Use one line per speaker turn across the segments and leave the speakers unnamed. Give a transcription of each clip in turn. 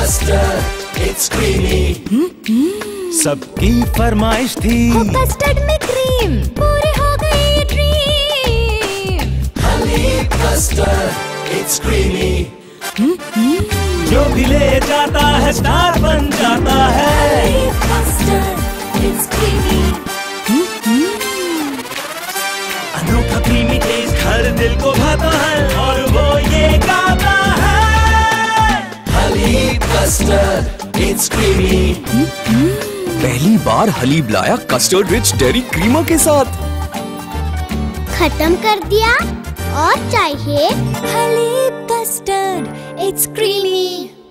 Custard it's creamy. सबकी फरमाइश थी
कस्टर्ड में क्रीम, पूरी हो गई dream.
Haleeb custard it's creamy. जो भी ले जाता है स्टार बन जाता है।
Haleeb custard it's creamy.
अनोखा क्रीमी टेस्ट हर दिल को भाता है और वो ये गाता है। Haleeb custard it's creamy.
पहली बार हलीब लाया कस्टर्ड रिच डेयरी क्रीमों के साथ।
खत्म कर दिया और चाहिए
Haleeb custard it's creamy.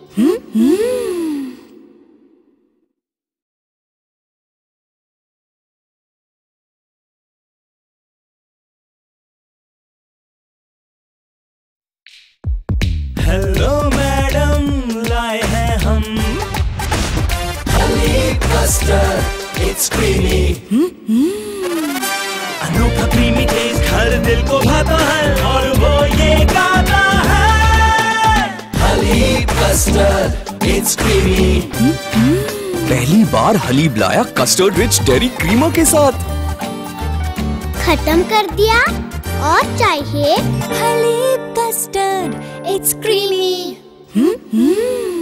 Hello madam, लाए हैं हम हलीब कस्टर्ड इट्स क्रीमी। अनोखा क्रीमी टेस्ट हर दिल को भाता है और वो ये गाता है। Haleeb custard it's creamy.
पहली बार हलीब लाया कस्टर्ड रिच डेयरी क्रीमों के साथ।
खत्म कर दिया और चाहिए
हलीब कस्टर्ड इट्स क्रीमी।